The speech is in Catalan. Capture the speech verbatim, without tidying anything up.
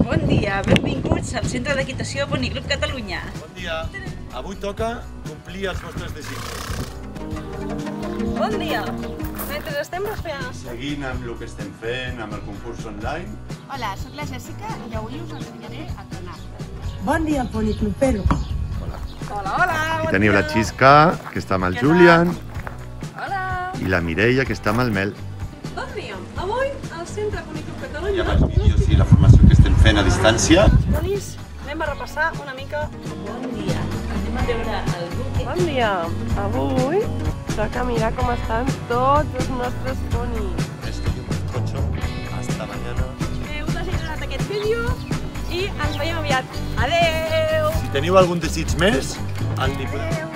Bon dia, benvinguts al Centre d'Equitació Boniclub Catalunya. Bon dia. Avui toca complir els vostres desitjos. Bon dia. Mentre estem resfriant... Seguint amb el que estem fent, amb el concurs online. Hola, sóc la Jessica i avui us ensenyaré a trenar. Bon dia, Boniclubero. Hola, hola, I teniu la Xisca, que està amb el Julian, Hola. i la Mireia, que està amb el Mel. Bon dia. Avui al Centre Boniclub I Catalunya... amb els vídeos i la formació que estem fent a distància. Els bonis, anem a repassar una mica... Bon dia, anem a veure el buque. Bon dia! Avui toca mirar com estan tots els nostres ponis. Estoy en el coche. Hasta mañana. Eh, us hagi agradat aquest vídeo i ens veiem aviat. Adeu! Si teniu algun desig més, el podeu...